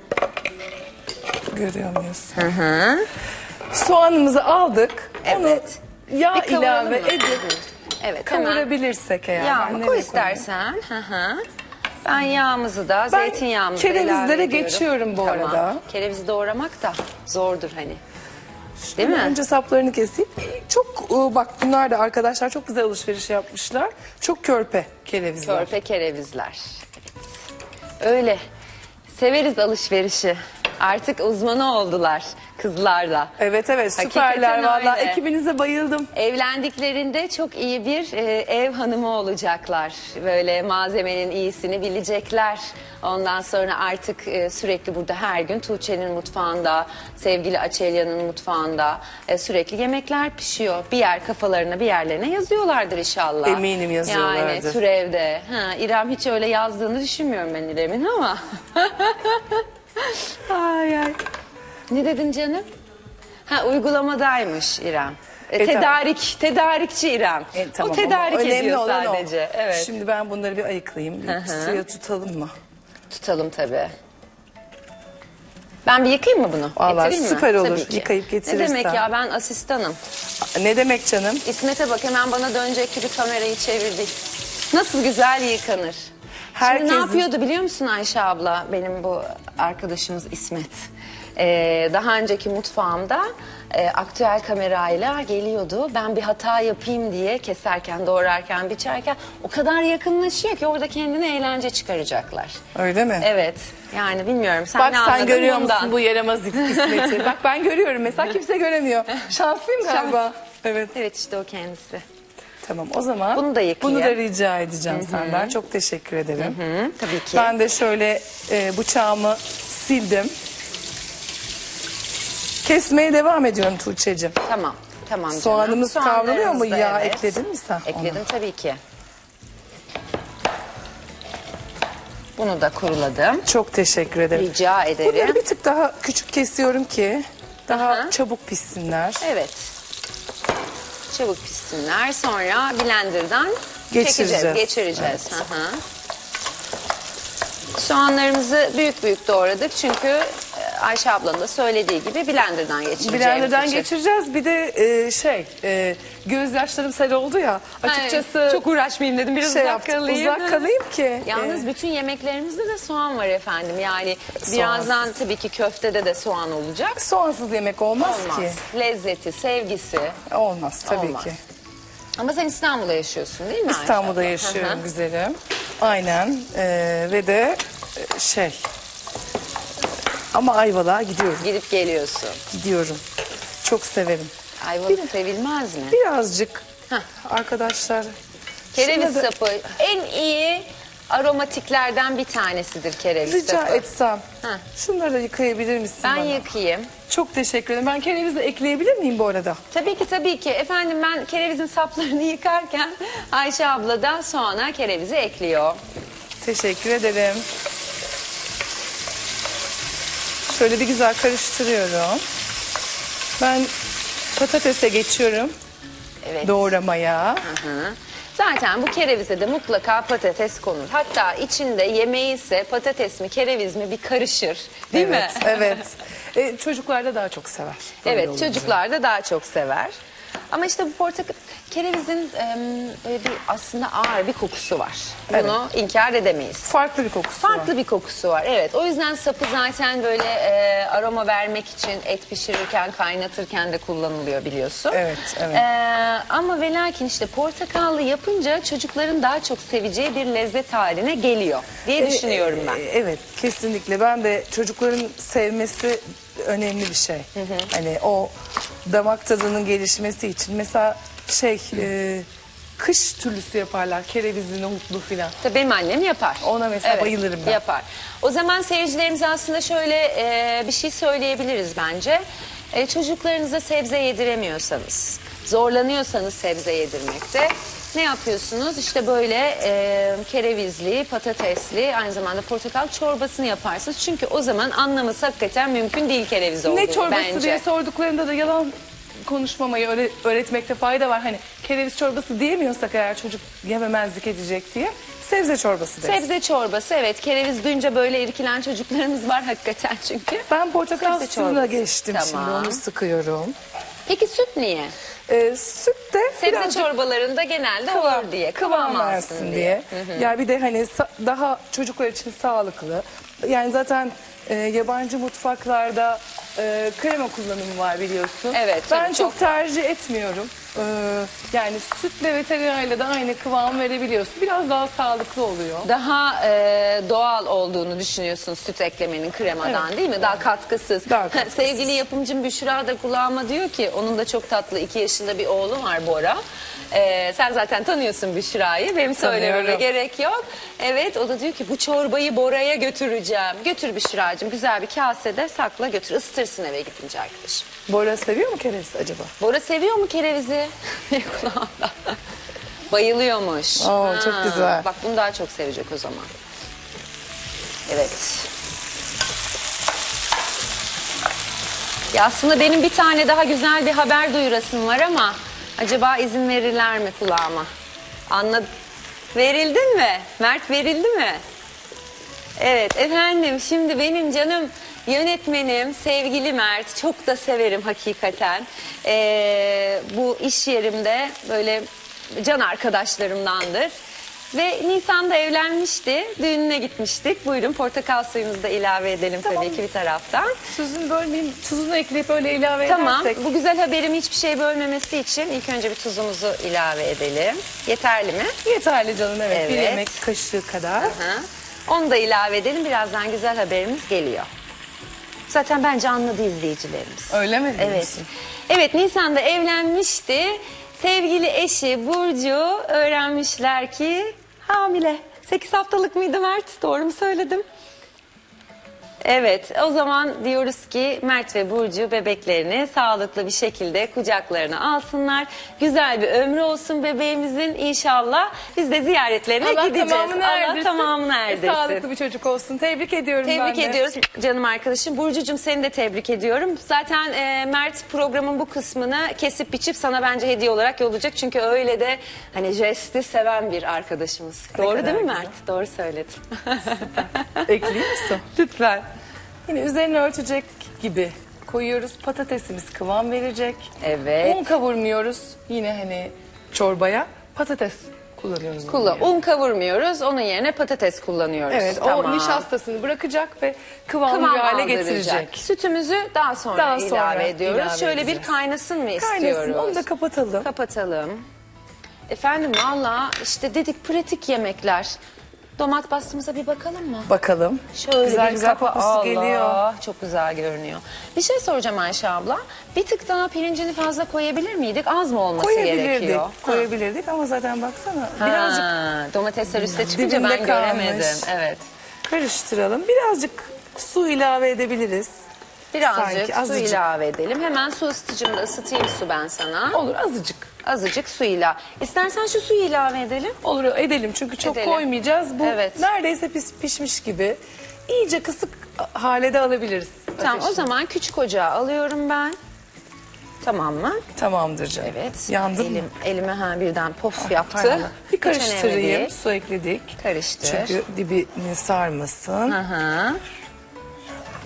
görüyor muyuz? Hı hı. Soğanımızı aldık. Evet. Onu yağ Bir kavuralım ilave mı? edip Evet. Hemen kavurabilirsek eğer. yağ Ben mı nereye koy koyayım? istersen. Hı hı. Ben yağımızı da, Ben zeytinyağımızı da ilave kerevizlere ediyorum. geçiyorum bu Tamam. arada. Kerevizi doğramak da zordur hani. Değil mi? Önce saplarını keseyim. Çok e, bak bunlar da arkadaşlar çok güzel alışveriş yapmışlar. Çok körpe kerevizler. Körpe kerevizler. Evet. Öyle. Severiz alışverişi. Artık uzmanı oldular kızlar da. Evet evet Hakikaten süperler valla. öyle. Ekibinize bayıldım. Evlendiklerinde çok iyi bir e, ev hanımı olacaklar. Böyle malzemenin iyisini bilecekler. Ondan sonra artık e, sürekli burada her gün Tuğçe'nin mutfağında, sevgili Açelya'nın mutfağında e, sürekli yemekler pişiyor. Bir yer kafalarına bir yerlerine yazıyorlardır inşallah. Eminim yazıyorlardır. Yani türevde. Ha, İrem hiç öyle yazdığını düşünmüyorum ben İrem'in ama. Ay ay. Ne dedin canım? Ha uygulamadaymış İrem. E, E, tedarik, tedarikçi İrem. E, tamam, o tedarik ama önemli ediyor olan o. sadece. Evet. Şimdi ben bunları bir ayıklayayım. Bir Hı hı. suya tutalım mı? Tutalım tabii. Ben bir yıkayayım mı bunu? Vallahi Getireyim mi? süper olur, Tabii ki. yıkayıp getirirsen. Ne demek ya, ben asistanım. Ne demek canım? İsmet'e bak, hemen bana dönecek gibi kamerayı çevirdi. Nasıl güzel yıkanır. Herkesin... Şimdi ne yapıyordu biliyor musun Ayşe abla, benim bu arkadaşımız İsmet? Ee, daha önceki mutfağımda e, aktüel kamerayla geliyordu. Ben bir hata yapayım diye keserken, doğrarken, biçerken o kadar yakınlaşıyor ki orada kendine eğlence çıkaracaklar. Öyle mi? Evet. Yani bilmiyorum sen Bak ne sen anladın görüyor bundan? musun bu yaramaz İsmet'i? Bak ben görüyorum mesela, kimse göremiyor. Şanslıyım galiba. Evet. Evet, işte o kendisi. Tamam, o zaman Bunu da yıkayayım. bunu da rica edeceğim senden. Çok teşekkür ederim. Hı, tabii ki. Ben de şöyle e, bıçağımı sildim. Kesmeye devam ediyorum Tuğçe'cim. Tamam. Tamam canım. Soğanımız kavruluyor mu? Soğanlarımız da, Yağ evet. ekledin mi sen? Ekledim tabii ki. Bunu da kuruladım. Çok teşekkür ederim. Rica ederim. Bunları bir tık daha küçük kesiyorum ki daha Aha. çabuk pişsinler. Evet. Çabuk pişsinler. Sonra blenderdan Geçireceğiz. çekeceğiz, geçireceğiz. Hı hı. Soğanlarımızı büyük büyük doğradık çünkü e, Ayşe ablanın da söylediği gibi blenderdan geçireceğimiz Blender'dan için. geçireceğiz. Bir de e, şey e, gözyaşlarım sel oldu ya. Açıkçası Ay, çok uğraşmayayım dedim. Biraz şey uzak yaptım, kalayım. uzak kalayım ki. Yalnız e, bütün yemeklerimizde de soğan var efendim. Yani birazdan tabii ki köftede de soğan olacak. soğansız yemek olmaz, Olmaz. ki. Lezzeti, sevgisi. Olmaz tabii Olmaz. ki. Ama sen İstanbul'da yaşıyorsun değil mi Ayşe İstanbul'da abla? yaşıyorum Hı hı. güzelim. Aynen. E, ve de e, şey ama Ayvalık'a gidiyorum. Gidip geliyorsun. Gidiyorum. Çok severim. Ayvalık sevilmez mi? Birazcık Heh. arkadaşlar. Kereviz şuna da sapı en iyi aromatiklerden bir tanesidir kereviz rica sapı. etsem. Heh. Şunları da yıkayabilir misin Ben bana? yıkayayım. Çok teşekkür ederim. Ben kerevizi ekleyebilir miyim bu arada? Tabii ki tabii ki. Efendim ben kerevizin saplarını yıkarken Ayşe abla da soğana kerevizi ekliyor. Teşekkür ederim. Şöyle bir güzel karıştırıyorum. Ben patatese geçiyorum. Evet. Doğramaya. Hı hı. Zaten bu kerevize de mutlaka patates konur. Hatta içinde yemeği ise patates mi kereviz mi bir karışır. Değil evet, mi? evet. E, çocuklar da daha çok sever. Böyle Evet, olunca. çocuklar da daha çok sever. Ama işte bu portakal, kerevizin em, böyle bir aslında ağır bir kokusu var. Bunu inkar edemeyiz. Farklı bir kokusu var. Farklı bir kokusu var, evet. O yüzden sapı zaten böyle e, aroma vermek için et pişirirken, kaynatırken de kullanılıyor biliyorsun. Evet, evet. E, ama ve lakin işte portakallı yapınca çocukların daha çok seveceği bir lezzet haline geliyor diye düşünüyorum ben. E, e, Evet, kesinlikle. Ben de çocukların sevmesi önemli bir şey. Hani o damak tadının gelişmesi için. Mesela şey, e, kış türlüsü yaparlar. Kerevizli, nohutlu filan. Tabii benim annem yapar. Ona mesela bayılırım ben. Yapar. O zaman seyircilerimize aslında şöyle e, bir şey söyleyebiliriz bence. E, çocuklarınıza sebze yediremiyorsanız, zorlanıyorsanız sebze yedirmekte ne yapıyorsunuz? İşte böyle e, kerevizli, patatesli, aynı zamanda portakal çorbasını yaparsınız. Çünkü o zaman anlaması hakikaten mümkün değil kereviz olduğunu Ne çorbası bence. diye sorduklarında da yalan konuşmamayı öyle öğretmekte fayda var. Hani kereviz çorbası diyemiyorsak eğer çocuk yememezlik edecek diye sebze çorbası deriz. Sebze çorbası, evet, kereviz duyunca böyle irkilen çocuklarımız var hakikaten çünkü. Ben portakal Sebze suyuna çorbası. geçtim şimdi, Tamam. onu sıkıyorum. Peki süt niye? Ee, süt de Sebze birazcık çorbalarında genelde kıvam, olur diye. kıvam alsın versin diye. Yani bir de hani sa- daha çocuklar için sağlıklı. Yani zaten e, yabancı mutfaklarda e, krema kullanımı var biliyorsun. Evet, Ben tabii, çok çok tercih etmiyorum. Ee, yani sütle ve tereyağıyla da aynı kıvam verebiliyorsun. Biraz daha sağlıklı oluyor. Daha e, doğal olduğunu düşünüyorsun süt eklemenin kremadan, değil mi? Daha katkısız. Daha katkısız. Sevgili yapımcım Büşra da kulağıma diyor ki, onun da çok tatlı iki yaşında bir oğlu var, Bora. E, sen zaten tanıyorsun Büşra'yı. Benim söylememe Tanıyorum. gerek yok. Evet, o da diyor ki bu çorbayı Bora'ya götüreceğim. Götür Büşra'cığım, güzel bir kasede sakla götür. Isıtırsın eve gidince arkadaşım. Bora seviyor mu kereviz acaba? Bora seviyor mu kerevizi? Kulağımda. Bayılıyormuş. Oo, çok güzel. Bak bunu daha çok sevecek o zaman. Evet. Ya aslında benim bir tane daha güzel bir haber duyurasım var ama acaba izin verirler mi kulağıma? Anladım. Verildin mi? Mert, verildi mi? Evet efendim, şimdi benim canım yönetmenim sevgili Mert, çok da severim hakikaten. Ee, bu iş yerimde böyle can arkadaşlarımdandır. Ve Nisan'da evlenmişti, düğününe gitmiştik. Buyurun, portakal suyumuzu da ilave edelim Tamam. tabii ki bir taraftan. Sözünü bölmeyeyim, tuzunu ekleyip öyle ilave Tamam, edersek. bu güzel haberim hiçbir şey bölmemesi için ilk önce bir tuzumuzu ilave edelim. Yeterli mi? Yeterli canım, evet. Bir Evet. yemek kaşığı kadar. Hı. Onu da ilave edelim. Birazdan güzel haberimiz geliyor. Zaten bence anladı izleyicilerimiz. Öyle mi Evet. diyorsun? Evet, Nisan'da evlenmişti. Sevgili eşi Burcu öğrenmişler ki hamile. sekiz haftalık mıydı Mert? Doğru mu söyledim? Evet, o zaman diyoruz ki Mert ve Burcu bebeklerini sağlıklı bir şekilde kucaklarına alsınlar. Güzel bir ömrü olsun bebeğimizin inşallah. Biz de ziyaretlerine Allah gideceğiz. tamamını Allah erdirsin. tamamını E, erdirsin. sağlıklı bir çocuk olsun. Tebrik ediyorum ben Tebrik de. ediyoruz canım arkadaşım. Burcucuğum, seni de tebrik ediyorum. Zaten e, Mert programın bu kısmını kesip biçip sana bence hediye olarak yollayacak. Çünkü öyle de hani jesti seven bir arkadaşımız. Doğru kadar değil mi güzel. Mert? Doğru söyledim. Ekleyeyim misin? Lütfen. Yine üzerine örtecek gibi koyuyoruz. Patatesimiz kıvam verecek. Evet. Un kavurmuyoruz. Yine hani çorbaya patates kullanıyoruz. onun Kullan. yerine. Un kavurmuyoruz. Onun yerine patates kullanıyoruz. Evet, Tamam. o nişastasını bırakacak ve kıvamlı Kıvam bir hale aldıracak. getirecek. Sütümüzü daha sonra Daha ilave sonra ediyoruz. ilave Şöyle edeceğiz. bir kaynasın mı istiyoruz? Kaynasın, onu da kapatalım. Kapatalım. Efendim valla işte dedik pratik yemekler. Domat bastığımıza bir bakalım mı? Bakalım. Şöyle güzel bir güzel kapa- kokusu Allah, geliyor. çok güzel görünüyor. Bir şey soracağım Ayşe abla. Bir tık daha pirincini fazla koyabilir miydik? Az mı olması Koyabilirdik, gerekiyor? koyabilirdik ama zaten baksana Ha, birazcık domatesler üste çıkınca dibinde ben kalmış. göremedim. Evet. karıştıralım. Birazcık su ilave edebiliriz. Birazcık Sanki su azıcık. ilave edelim. Hemen su ısıtıcımda ısıtayım su ben sana. Olur, azıcık. Azıcık suyla. İstersen şu suyu ilave edelim. Olur, edelim çünkü çok Edelim. koymayacağız. Bu Evet. neredeyse pis, pişmiş gibi. İyice kısık hale de alabiliriz. Tamam, o ateşini. zaman küçük ocağa alıyorum ben. Tamam mı? Tamamdır canım. Evet. Yandın Elim, mı? elime ha birden pof yaptı. Hay Allah. Bir Hiç önemli karıştırayım. değil. Su ekledik. Karıştır. Çünkü dibini sarmasın. Aha.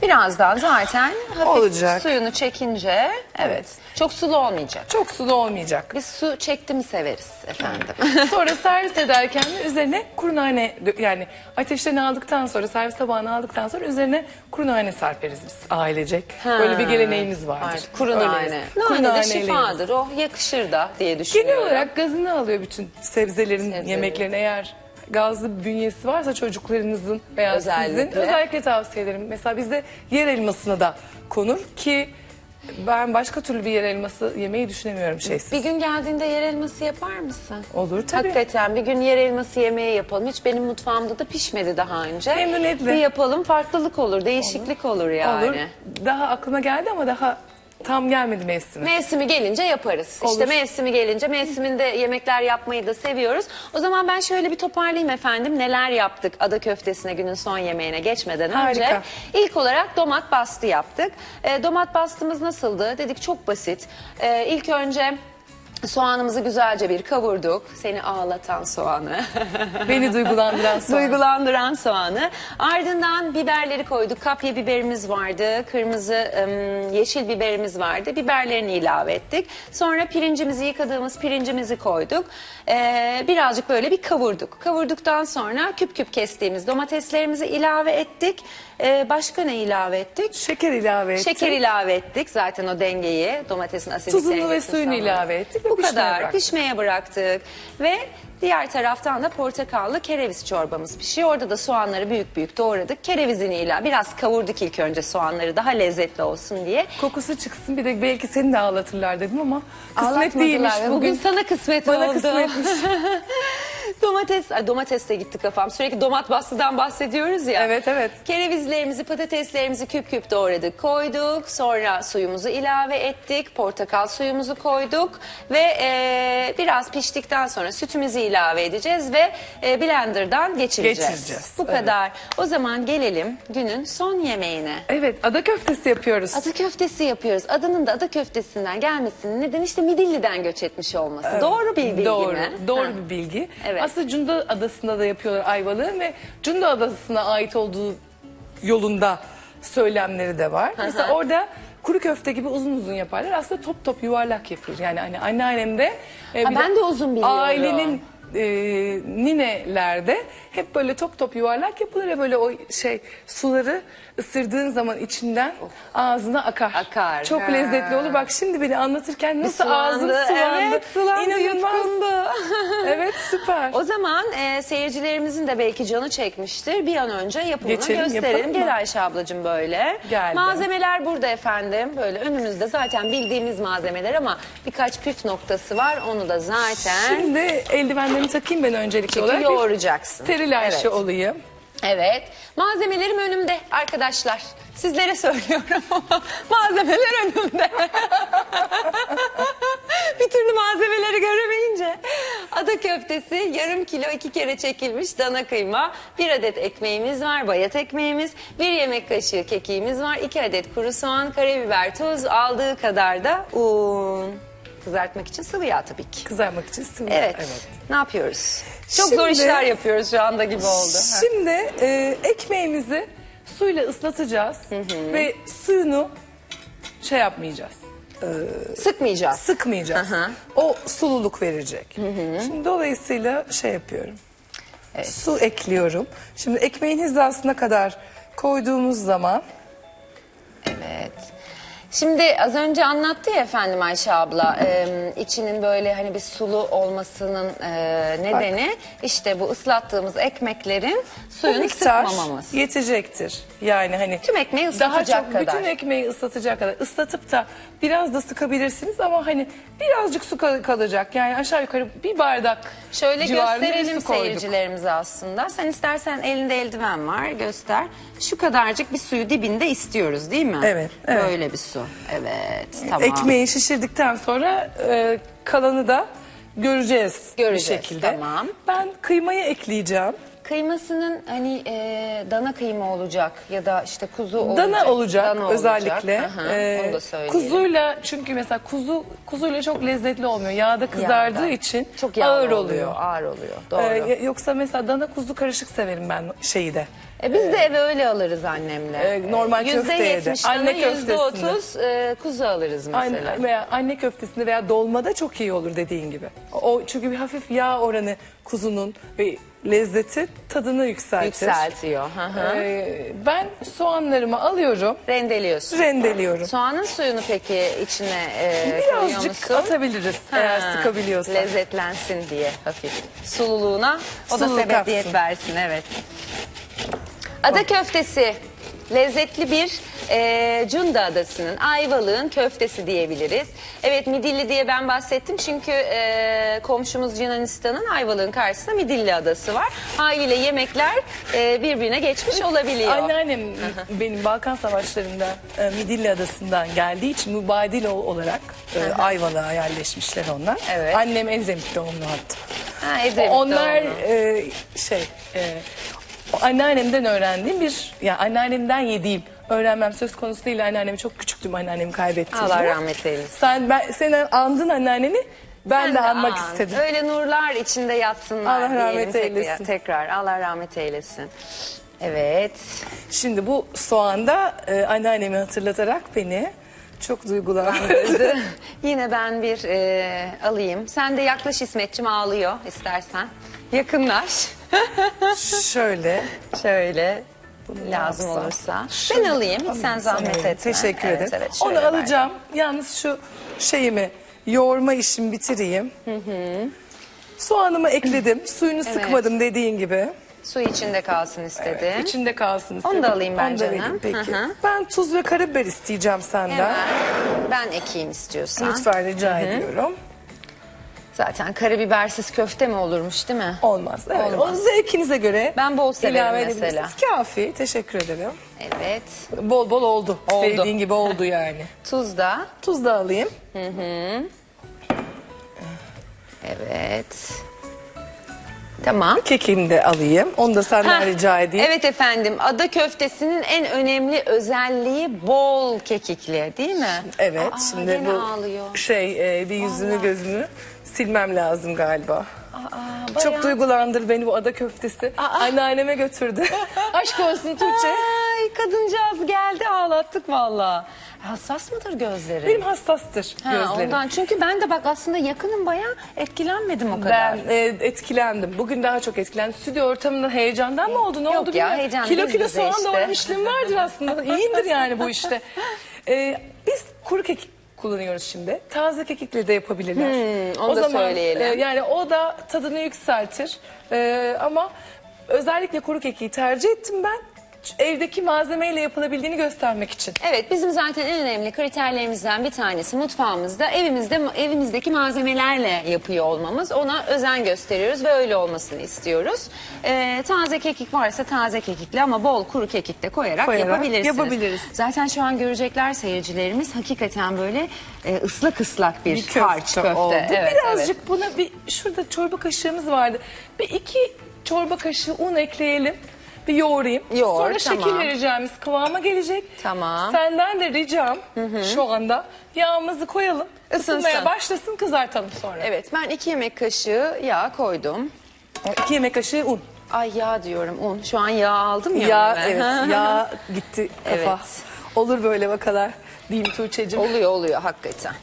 Birazdan zaten hafif Olacak. suyunu çekince, evet, çok sulu olmayacak. Çok sulu olmayacak. Biz su çekti mi severiz efendim. Sonra servis ederken de üzerine kuru nane, dö- yani ateşten aldıktan sonra, servis tabağına aldıktan sonra üzerine kuru nane serperiz biz ailecek. Böyle bir geleneğimiz vardır. Var, kuru Öyleyiz. nane. Kuru Nane de naneyle şifadır. O yakışır da diye düşünüyorum. Genel olarak gazını alıyor bütün sebzelerin, Sebzelerin. yemeklerin. Eğer gazlı bir bünyesi varsa çocuklarınızın veya Özellikle. sizin özellikle tavsiye ederim. Mesela bizde yer elmasına da konur ki ben başka türlü bir yer elması yemeyi düşünemiyorum şeysiz. Bir gün geldiğinde yer elması yapar mısın? Olur tabii. Hakikaten bir gün yer elması yemeği yapalım. Hiç benim mutfağımda da pişmedi daha önce. Memnuniyetle. Bir yapalım, farklılık olur, değişiklik olur, yani. Olur. Daha aklıma geldi ama daha tam gelmedi mevsimi. Mevsimi gelince yaparız. Olur. İşte mevsimi gelince, mevsiminde yemekler yapmayı da seviyoruz. O zaman ben şöyle bir toparlayayım efendim. Neler yaptık ada köftesine, günün son yemeğine geçmeden önce. Harika. İlk olarak domat bastı yaptık. E, domat bastımız nasıldı? Dedik çok basit. E, ilk önce soğanımızı güzelce bir kavurduk. Seni ağlatan soğanı. Beni duygulandıran soğan. Duygulandıran soğanı. Ardından biberleri koyduk. Kapya biberimiz vardı. Kırmızı, ım, yeşil biberimiz vardı. Biberlerini ilave ettik. Sonra pirincimizi, yıkadığımız pirincimizi koyduk. Ee, birazcık böyle bir kavurduk. Kavurduktan sonra küp küp kestiğimiz domateslerimizi ilave ettik. Ee, başka ne ilave ettik? Şeker ilave ettik. Şeker ilave ettik. Zaten o dengeyi, domatesin asidik Tuzunu ve dengesini suyunu sağladı. ilave ettik ve Bu pişmeye kadar. bıraktık. Pişmeye bıraktık. Ve diğer taraftan da portakallı kereviz çorbamız pişiyor. Orada da soğanları büyük büyük doğradık. Kerevizini ilave, biraz kavurduk ilk önce soğanları, daha lezzetli olsun diye. Kokusu çıksın, bir de belki seni de ağlatırlar dedim ama kısmet Ağlatmadılar. değilmiş Bugün. bugün. sana kısmet Bana oldu. kısmetmiş. Domates, ay domatesle gitti kafam. Sürekli domat bastıdan bahsediyoruz ya. Evet, evet. Kerevizlerimizi, patateslerimizi küp küp doğradık, koyduk. Sonra suyumuzu ilave ettik. Portakal suyumuzu koyduk. Ve e, biraz piştikten sonra sütümüzü ilave edeceğiz ve e, blenderdan geçireceğiz. Geçireceğiz, Bu evet. kadar. O zaman gelelim günün son yemeğine. Evet, ada köftesi yapıyoruz. Ada köftesi yapıyoruz. Adının da ada köftesinden gelmesinin nedeni işte Midilli'den göç etmiş olması. Doğru bir bilgi Doğru, mi? doğru Ha. bir bilgi. Evet. Aslında Cunda Adası'nda da yapıyorlar Ayvalık'ı ve Cunda Adası'na ait olduğu yolunda söylemleri de var. Mesela orada kuru köfte gibi uzun uzun yaparlar. Aslında top top yuvarlak yapıyor. Yani hani anneannem de e, Ha, bir ben de uzun biliyorum. ailenin e, ninelerde hep böyle top top yuvarlak yapılır ya, böyle o şey suları ısırdığın zaman içinden ağzına akar. Akar, Çok ha. lezzetli olur. Bak şimdi beni anlatırken nasıl Sulandı, ağzım sulandı. Evet, sulandı, İnanılmaz. yutkundu. Evet, süper. O zaman e, seyircilerimizin de belki canı çekmiştir. Bir an önce yapımını Geçelim, gösterelim. yapalım mı? Gel Ayşe ablacığım böyle. Geldim. Malzemeler burada efendim. Böyle önümüzde zaten bildiğimiz malzemeler ama birkaç püf noktası var. Onu da zaten Şimdi eldivenlerimi takayım ben öncelikli çünkü olarak. Bir yoğuracaksın. steril Ayşe Evet. olayım. Evet. Malzemelerim önümde arkadaşlar. Sizlere söylüyorum ama malzemeler önümde. Bir türlü malzemeleri göremeyince. Ada köftesi yarım kilo iki kere çekilmiş dana kıyma. Bir adet ekmeğimiz var, bayat ekmeğimiz. Bir yemek kaşığı kekiğimiz var. iki adet kuru soğan, karabiber, tuz, aldığı kadar da un. Kızartmak için sıvı yağ tabii ki. Kızarmak için sıvı. Evet. evet. Ne yapıyoruz? Çok zor Şimdi- işler yapıyoruz şu anda gibi oldu. Ha. Şimdi e, ekmeğimizi suyla ıslatacağız ve suyunu şey yapmayacağız. Sıkmayacağız. Sıkmayacağız. Hı hı. O sululuk verecek. Şimdi dolayısıyla şey yapıyorum. Su ekliyorum. Şimdi ekmeğin hizasına kadar koyduğumuz zaman Evet. Şimdi az önce anlattı ya efendim Ayşe abla, e, içinin böyle hani bir sulu olmasının e, nedeni işte bu ıslattığımız ekmeklerin bu suyunu miktar sıkmamamız. yetecektir. Yani hani Tüm ekmeği daha ıslatacak çok kadar. bütün ekmeği ıslatacak kadar ıslatıp da biraz da sıkabilirsiniz ama hani birazcık su kal- kalacak. Yani aşağı yukarı bir bardak Şöyle civarında bir gösterelim su koyduk. seyircilerimize aslında. Sen istersen elinde eldiven var göster. Şu kadarcık bir suyu dibinde istiyoruz değil mi? Evet, evet. Böyle bir su. Evet tamam. Ekmeği şişirdikten sonra e, kalanı da göreceğiz, Göreceğiz, bir şekilde. tamam. Ben kıymayı ekleyeceğim. Kıymasının hani e, dana kıyma olacak ya da işte kuzu olacak. Dana olacak Dana özellikle. Aha, Ee, onu da söyleyelim. kuzuyla, çünkü mesela kuzu kuzuyla çok lezzetli olmuyor. Yağda kızardığı Yağda. için çok yağlı ağır oluyor. Ağır oluyor. Doğru. Ee, yoksa mesela dana kuzu karışık severim ben şeyi de. E, biz de eve öyle alırız annemle. e, normal Yüzde köfteye de. yetmiş Anne Anne yüzde köftesinde. otuz e, kuzu alırız mesela. Anne, veya anne köftesinde veya dolmada çok iyi olur dediğin gibi. O çünkü bir hafif yağ oranı kuzunun ve lezzeti tadını yükseltir. Yükseltiyor. Hı hı. Ee, ben soğanlarımı alıyorum, Rendeliyorsun. rendeliyorum. Soğanın suyunu peki içine e, koyuyor Birazcık musun? atabiliriz eğer Ha, sıkabiliyorsan. Lezzetlensin diye hafif. Sululuğuna o da Sululuk sebebiyet katsın. versin, evet. Ada köftesi. Lezzetli bir e, Cunda Adası'nın, Ayvalık'ın köftesi diyebiliriz. Evet, Midilli diye ben bahsettim çünkü e, komşumuz Yunanistan'ın Ayvalık'ın karşısında Midilli Adası var. Haliyle yemekler e, birbirine geçmiş olabiliyor. Anneannem benim Balkan Savaşları'nda e, Midilli Adası'ndan geldiği için mübadil ol- olarak e, Ayvalık'a yerleşmişler onlar. Evet. Annem Edremit doğumlu hatta. Ha, Edremit'te Onlar oldu. e, şey e, anneannemden öğrendiğim bir, yani anneannemden yediğim, öğrenmem söz konusu değil. Anneannemi çok küçüktüm, anneannemi kaybettiğimde. Allah rahmet eylesin. Sen ben sen andın anneanneni, ben Sen de de anmak an. istedim. Öyle nurlar içinde yatsınlar Allah diyelim rahmet tekrar, eylesin. tekrar. Allah rahmet eylesin. Evet. Şimdi bu soğanda e, anneannemi hatırlatarak beni çok duygulandırdı. Yine ben bir e, alayım. Sen de yaklaş İsmetciğim, ağlıyor istersen. Yakınlaş. Şöyle. Şöyle Bunu lazım yapsam. olursa. Şöyle. Ben alayım, hiç sen zahmet Evet, etme. Teşekkür Evet, ederim. evet, şöyle Onu ver. alacağım. Yalnız şu şeyimi, yoğurma işimi bitireyim. Soğanımı ekledim. Suyunu sıkmadım dediğin gibi. Su içinde kalsın istedim. İçinde kalsın istedim. Onu da alayım ben Onu da canım. vereyim peki. Hı hı. Ben tuz ve karabiber isteyeceğim senden. Hemen ben ekeyim istiyorsan. Lütfen rica ediyorum. Zaten karabibersiz köfte mi olurmuş, değil mi? Olmaz. Evet, Olmaz. onu zevkinize göre Ben bol severim ilave mesela. edebilirsiniz. Kafi. Teşekkür ederim. Evet. Bol bol oldu. Oldu. Sevdiğin gibi oldu yani. Tuz da. Tuz da alayım. Evet. Tamam. Kekini de alayım. Onu da senden Heh, rica edeyim. Evet efendim, ada köftesinin en önemli özelliği bol kekikli, değil mi? Evet. Aa, şimdi gene bu ağlıyor. şey e, bir yüzünü Vallahi. gözünü silmem lazım galiba. Aa, Çok bayağı- duygulandır beni bu ada köftesi. Aa. Anneanneme götürdü. Aşk olsun Tuğçe. Ay, kadıncağız geldi, ağlattık valla. Hassas mıdır gözleri? Benim hassastır Ha, gözlerim. ondan, çünkü ben de bak aslında yakınım, bayağı etkilenmedim o kadar. Ben e, etkilendim. Bugün daha çok etkilendim. Stüdyo ortamında heyecandan mı oldu? Ne Yok oldu ya, bilmiyorum. heyecan Kilo biz kilo bize soğan işte. doğramışlığım vardır aslında. İyiyimdir yani bu işte. E, biz kuru kekik kullanıyoruz şimdi. Taze kekikle de yapabilirler. Hmm, onu da söyleyelim. e, yani o da tadını yükseltir. E, ama özellikle kuru kekiği tercih ettim ben. Evdeki malzemeyle yapılabildiğini göstermek için. Evet, bizim zaten en önemli kriterlerimizden bir tanesi mutfağımızda evimizde evimizdeki malzemelerle yapıyor olmamız. Ona özen gösteriyoruz ve öyle olmasını istiyoruz. Ee, taze kekik varsa taze kekikle, ama bol kuru kekik de koyarak, Koyarak yapabilirsiniz. yapabiliriz. Zaten şu an görecekler seyircilerimiz, hakikaten böyle e, ıslak ıslak bir, Bir köfte, harç köfte. oldu. Evet, Birazcık evet. buna bir, şurada çorba kaşığımız vardı. Bir iki çorba kaşığı un ekleyelim. Bir yoğurayım. Yoğur, Sonra şekil tamam. vereceğimiz kıvama gelecek. Tamam. Senden de ricam şu anda yağımızı koyalım. Isınsın. Isınmaya başlasın, kızartalım sonra. Evet, ben iki yemek kaşığı yağ koydum. İki yemek kaşığı un. Ay, yağ diyorum, un. Şu an yağ aldım ya. Yağ, ben. evet, yağ gitti kafa. Evet. Olur böyle vakalar diyeyim Tuğçe'cim. Oluyor oluyor hakikaten.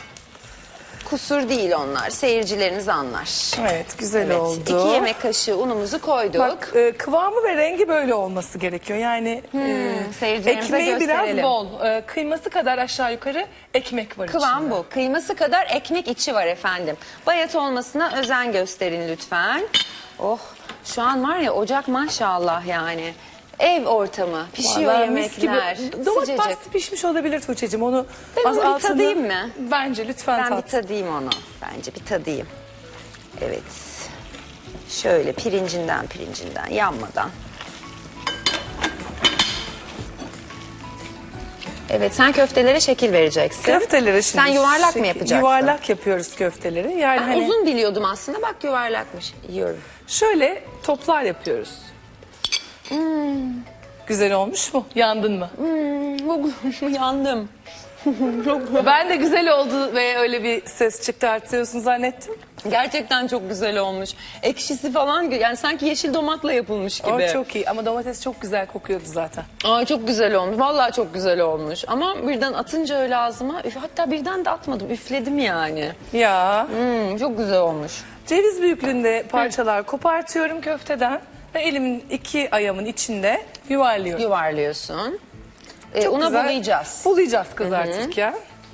Kusur değil onlar. Seyircileriniz anlar. Evet, güzel Evet, oldu. iki yemek kaşığı unumuzu koyduk. Bak, e, kıvamı ve rengi böyle olması gerekiyor. Yani e, seyircilerimize ekmeği biraz gösterelim. bol. E, kıyması kadar aşağı yukarı ekmek var Kıvam içinde. bu. Kıyması kadar ekmek içi var efendim. Bayat olmasına özen gösterin lütfen. Oh, şu an var ya, ocak maşallah yani. Ev ortamı, pişiyor Vallahi mis yemekler. gibi. Domates Sıcacık. pastı pişmiş olabilir Tuğçe'cim. Onu Ben az onu bir altını- tadayım mı? Bence lütfen Ben tat. bir tadayım onu. Bence bir tadayım. Evet. Şöyle pirincinden pirincinden yanmadan. Evet, sen köftelere şekil vereceksin. Köfteleri şimdi. Sen yuvarlak mı şekil- yapacaksın? Yuvarlak yapıyoruz köfteleri. Yani Ben hani uzun biliyordum aslında, bak yuvarlakmış. Yiyorum. şöyle toplar yapıyoruz. Hmm. Güzel olmuş mu? Yandın mı? Hmm, yandım. Ben de güzel oldu ve öyle bir ses çıkartıyorsun zannettim. Gerçekten çok güzel olmuş. Ekşisi falan yani sanki yeşil domatla yapılmış gibi. O çok iyi ama domates çok güzel kokuyordu zaten. Aa, çok güzel olmuş. Vallahi çok güzel olmuş. Ama birden atınca öyle ağzıma, üf, hatta birden de atmadım. Üfledim yani. Ya. Hmm, çok güzel olmuş. Ceviz büyüklüğünde parçalar kopartıyorum köfteden ve elimin iki ayağımın içinde yuvarlıyorum. Yuvarlıyorsun. Ee, Çok una güzel bulayacağız. Bulayacağız kızartırken.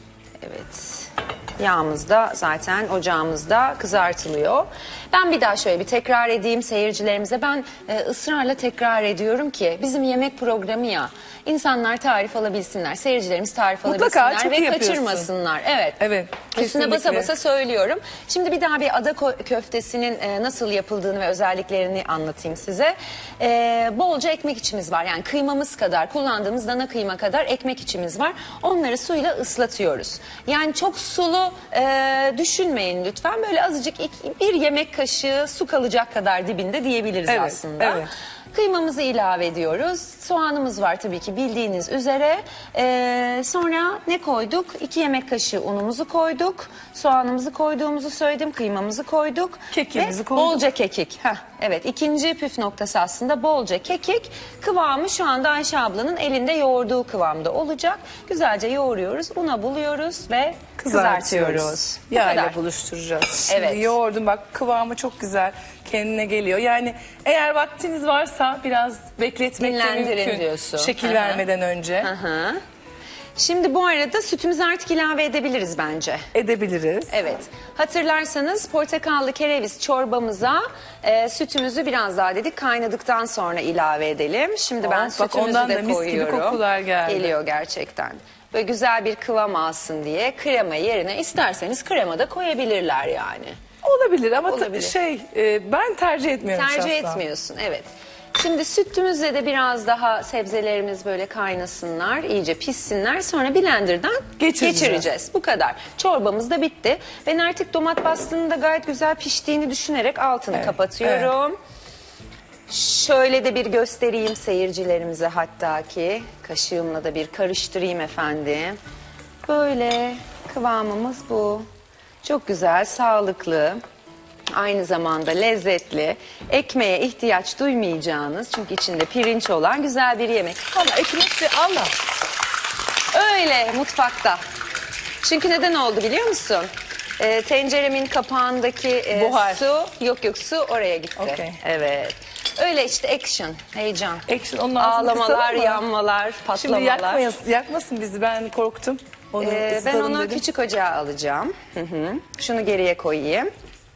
Evet. Yağımız da zaten ocağımızda kızartılıyor. Ben bir daha şöyle bir tekrar edeyim seyircilerimize. Ben e, ısrarla tekrar ediyorum ki bizim yemek programı ya. İnsanlar tarif alabilsinler, seyircilerimiz tarif Mutlaka, alabilsinler çok ve iyi yapıyorsun. kaçırmasınlar. Evet. Evet, Üstüne kesinlikle. basa basa söylüyorum. Şimdi bir daha bir ada ko- köftesinin e, nasıl yapıldığını ve özelliklerini anlatayım size. E, bolca ekmek içimiz var. Yani kıymamız kadar, kullandığımız dana kıyma kadar ekmek içimiz var. Onları suyla ıslatıyoruz. Yani çok sulu e, düşünmeyin lütfen. Böyle azıcık iki, bir yemek kaşığı su kalacak kadar dibinde diyebiliriz Evet, aslında. evet. Kıymamızı ilave ediyoruz. Soğanımız var tabii ki bildiğiniz üzere. Ee, sonra ne koyduk? iki yemek kaşığı unumuzu koyduk. Soğanımızı koyduğumuzu söyledim. Kıymamızı koyduk. Kekiğimizi Ve koyduk. bolca kekik. Heh, evet, ikinci püf noktası aslında bolca kekik. Kıvamı şu anda Ayşe ablanın elinde yoğurduğu kıvamda olacak. Güzelce yoğuruyoruz. Una buluyoruz ve kızartıyoruz. Bu Yağ ile kadar. buluşturacağız. Şimdi Evet. yoğurdum bak kıvamı çok güzel kendine geliyor. Yani eğer vaktiniz varsa biraz bekletmek de Dinlendirin mümkün. diyorsun. Şekil Hı hı. vermeden önce Hı hı. Şimdi bu arada sütümüzü artık ilave edebiliriz bence. edebiliriz. Evet. Hatırlarsanız portakallı kereviz çorbamıza e, sütümüzü biraz daha dedik kaynadıktan sonra ilave edelim. Şimdi ben Oh, bak sütümüzü ondan de da mis gibi koyuyorum. kokular geldi. Geliyor gerçekten. Böyle güzel bir kıvam alsın diye krema yerine isterseniz krema da koyabilirler yani. Olabilir ama ta- Olabilir. şey e, ben tercih etmiyorum Tercih şahsen. etmiyorsun, evet. Şimdi sütümüzle de biraz daha sebzelerimiz böyle kaynasınlar, iyice pişsinler. Sonra blenderdan Geçireceğiz. geçireceğiz. Bu kadar. Çorbamız da bitti. Ben artık domat bastığının da gayet güzel piştiğini düşünerek altını Evet, kapatıyorum. Şöyle de bir göstereyim seyircilerimize, hatta ki kaşığımla da bir karıştırayım efendim. Böyle kıvamımız bu. Çok güzel, sağlıklı. Aynı zamanda lezzetli, ekmeğe ihtiyaç duymayacağınız, çünkü içinde pirinç olan güzel bir yemek. Ama ekmek de Allah. Öyle mutfakta. Çünkü neden oldu biliyor musun? Ee, tenceremin kapağındaki e, Buhar. su, yok yok su oraya gitti. Okey. Evet. Öyle işte action, heyecan. Action, onun altını Ağlamalar, kısalım mı? yanmalar, patlamalar. Şimdi yakmayas, yakmasın bizi, ben korktum. Onu Ee, ben ısıtalım onu dedim. küçük ocağa alacağım. Hı hı. Şunu geriye koyayım.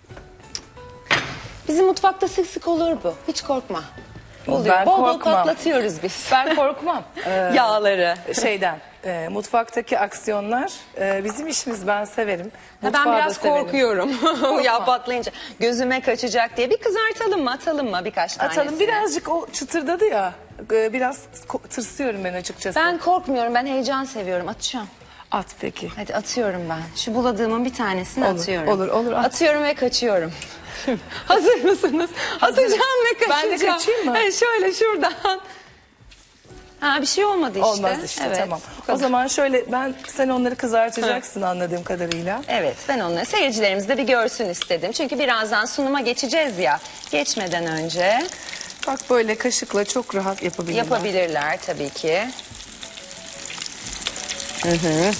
Bizim mutfakta sık sık olur bu. Hiç korkma. Oluyor. Ben bol bol korkmam. patlatıyoruz biz. Ben korkmam. Ee, Yağları. şeyden e, mutfaktaki aksiyonlar e, bizim işimiz, ben severim. Ha, Mutfağı ben da biraz severim. korkuyorum. Yağ patlayınca gözüme kaçacak diye. Bir kızartalım mı, atalım mı birkaç tanesini? Atalım, birazcık o çıtırdadı ya, e, biraz ko- tırsıyorum ben açıkçası. Ben korkmuyorum. Ben heyecan seviyorum. Atacağım. At peki. Hadi atıyorum ben. Şu buladığımın bir tanesini Olur, atıyorum. olur, olur, at. Atıyorum ve kaçıyorum. Hazır mısınız? Atacağım ve kaçacağım. Ben de kaçayım mı? Evet, şöyle şuradan. Ha, bir şey olmadı işte. Olmaz işte, Evet, tamam. bu kadar. O zaman şöyle, ben sen onları kızartacaksın anladığım kadarıyla. Evet, ben onları seyircilerimiz de bir görsün istedim. Çünkü birazdan sunuma geçeceğiz ya. Geçmeden önce Bak böyle kaşıkla çok rahat yapabilirler. yapabilirler tabii ki. Hı hı.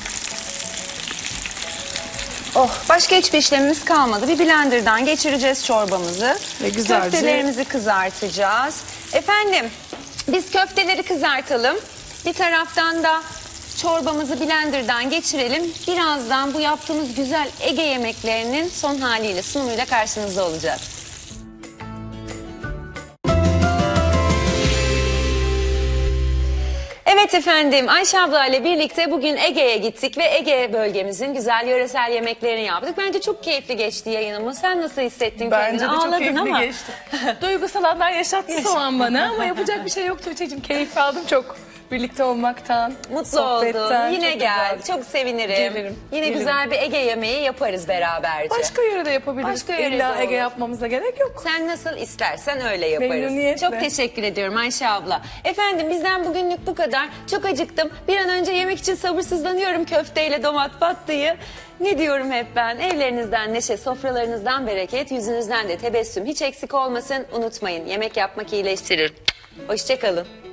Oh, başka hiçbir işlemimiz kalmadı. Bir blenderdan geçireceğiz çorbamızı. Ve güzelce- Köftelerimizi kızartacağız. Efendim, biz köfteleri kızartalım. Bir taraftan da çorbamızı blenderdan geçirelim. Birazdan bu yaptığımız güzel Ege yemeklerinin son haliyle, sunumuyla karşınızda olacağız. Evet efendim, Ayşe abla ile birlikte bugün Ege'ye gittik ve Ege bölgemizin güzel yöresel yemeklerini yaptık. Bence çok keyifli geçti yayınımız. Sen nasıl hissettin Bence kendini? de çok Ağladın keyifli ama. geçti. Duygusal anlar yaşattı o an bana ama yapacak bir şey yok Tuğçe'cim. Keyif aldım çok. birlikte olmaktan, Mutlu sohbetten. oldum. Yine çok gel. güzel. Çok sevinirim. Gelirim, Yine gelirim. güzel bir Ege yemeği yaparız beraberce. Başka yörede yapabiliriz. Başka yörede İlla olur. Ege yapmamıza gerek yok. Sen nasıl istersen öyle yaparız. Memnuniyetle. Çok teşekkür ediyorum Ayşe abla. Efendim bizden bugünlük bu kadar. Çok acıktım. Bir an önce yemek için sabırsızlanıyorum köfteyle domat patlıyı. Ne diyorum hep ben? Evlerinizden neşe, sofralarınızdan bereket, yüzünüzden de tebessüm hiç eksik olmasın. Unutmayın, yemek yapmak iyileştirir. Hoşça kalın.